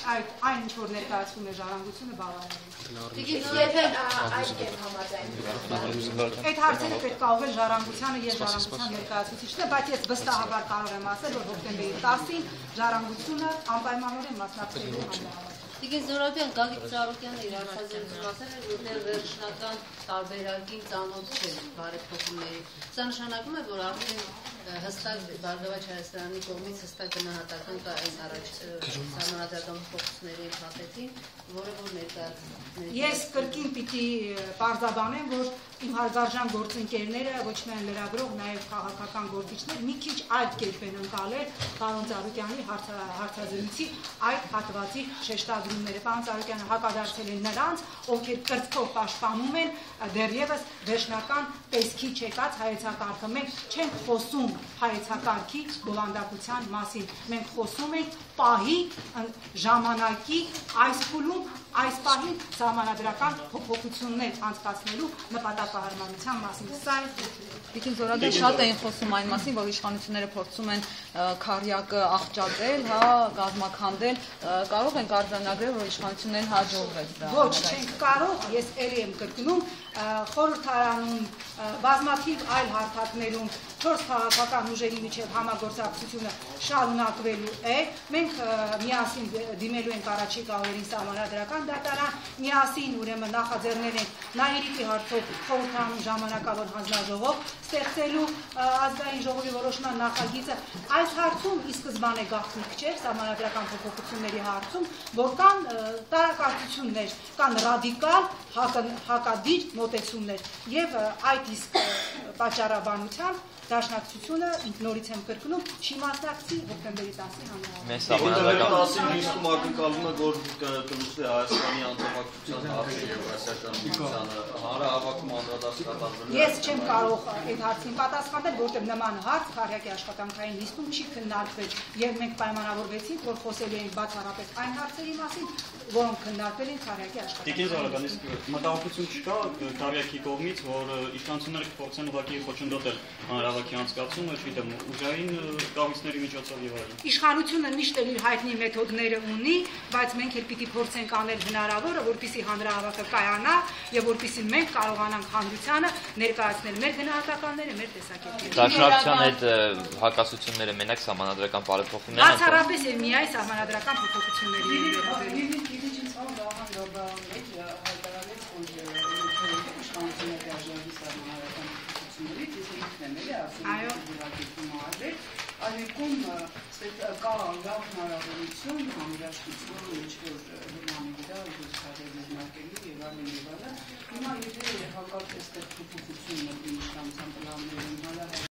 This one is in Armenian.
այն ինչ որ ներկայացվում է ժառանգությունը բավարարում։ Այդ հարցերը պետք է ուղղել ժառանգությանը եւ ժառանգության ներկայացուցիչները, բայց ես վստահաբար կարող եմ ասել, որ հոկտեմբերի 10-ին ժառանգությունը անպայմանորեն մասնակցելու հանրահավաք։ Տիկին Զորաբյան, Գագիկ Ծառուկյանը իր հարցազրույցում ասել է, որ դեռ վերջնական տարբերակին ծանոթ չէ բարեփոխումների։ Սա նշանակում է, որ արդեն հստակ Բարգավաճ Հայաստանի կողմից հստակ գնահատական կա այն առաջ սահմանադրական փոփոխությունների փաթեթին, որը որ ներկայացնում։ Ես կրկին պիտի պարզաբանեմ, որ իմ հարգարժան գործընկերները, ոչ միայն լրագրող, նաև քաղաքական գործիչներ մի քիչ այլ կերպ են ընկալել պարոն Ծառուկյանի հարցազրույցի այդ հատվածի շեշտադրումները։ Պարոն Ծառուկյանը հակադարձել է նրանց, ովքեր կրծքով պաշտպանում են դեռևս վերջնական տեսքի չեկած հայեցակարգը։ Մենք չենք խոսում հայեցակարգի բովանդակության մասին։ Մենք խոսում ենք պահի ժամանակի այս փուլում այս պահին սահմանադրական փոփոխություններ անցկացնելու նպատակահարմարության մասին։ Սա է։ Տիկին Զորաբյան, շատ էին խոսում այն մասին, որ իշխանությունները փորձում են քարյակը աղճատել, կազմաքանդել, կարող ենք արձանագրել, որ իշխանություններին հաջողվեց դա։ Ոչ, չենք կարող, ես ելի եմ կրկնում, խորհրդարանում բազմաթիվ այլ հարթակներում 4 քաղաքական ուժերի միջև համագործակցությունը շարունակվելու է։ Մենք միասին դիմելու ենք առաջիկա օրերին սահմանադրական դատարան, միասին ուրեմն նախաձեռնել ենք Նայիրիկի հարցով խորհրդարանում ժամանակավոր հանձնաժողով ստեղծելու ազգային ժողովի որոշման նախագիծը։ Այս հարցում ի սկզբանե գաղտնիք չէ սահմանադրական փոփոխությունների հարցում, որ կան տարակարծություններ, կան ռադիկալ հակադիր մոտեցումներ եւ այդ իսկ պատճառաբանությամբ Դաշնակցությունը նորից եմ կրկնում չի մասնակցի հոկտեմբերի 10-ի հանրահավաքը։ Ես չեմ կարող այդ հարցին պատասխանել, որտեղ նման հարց քարյակի աշխատանքային նիստում չի քննարկվել եւ մենք պայմանավորվեցինք, որ խոսելու ենք բացառապես այն հարցերի մասին, որոնք քննարկվել են քարյակի աշխատանքային։ Տիկին Զորաբյան, իսկ մտահոգություն չկա քարյակի կողմից, որ իշխանությունները կփորձեն ուղղակի խոչընդոտել հանրահավաքի անցկացումը, չգիտեմ, ուժային կառույցների միջոցով եւ այլն։ Իշխանությունը միշտ էլ իր հայտնի մեթոդները ունի, բայց մենք էլ պիտի փորձենք անել հնարավորը, որպեսզի հանրահավաքը կայանա եւ որպեսզի մենք կարողանանք հանրությանը ներկայացնել մեր գնահատականները, մեր տեսակետները։ Դաշնակցության հետ հակասությունները մենակ սահմանադրական բարեփոխումներն են։ Բացառապես եւ միայն սահմանադրական փոփոխությունների Այլեկում կա լավ հնարավորություն համերաշխիքով ինչ-որ հրմանի վրա ուզածել մեկնակելու եւ այլն եւ այլն։ Հիմա եթե հակառակ այստեղ փոփոխություն ունի իշխանության պլաններում